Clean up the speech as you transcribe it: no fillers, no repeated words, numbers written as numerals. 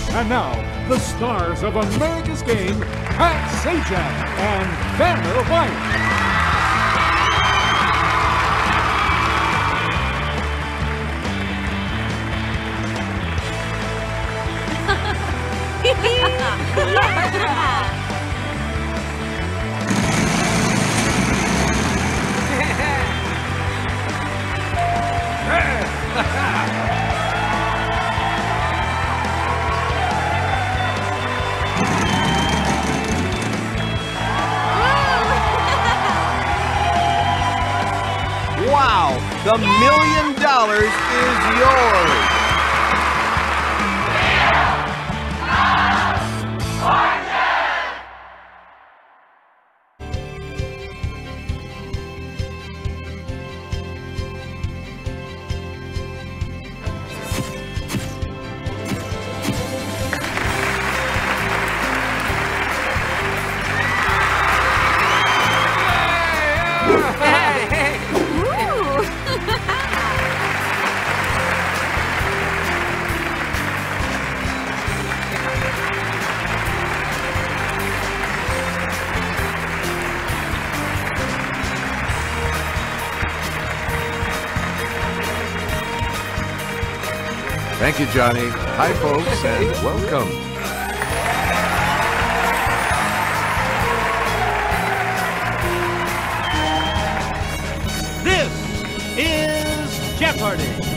And now, the stars of America's Game, Pat Sajak and Vanna White. Wow, the $1 million is yours. Thank you, Johnny. Hi, folks, and welcome. This is Jeopardy!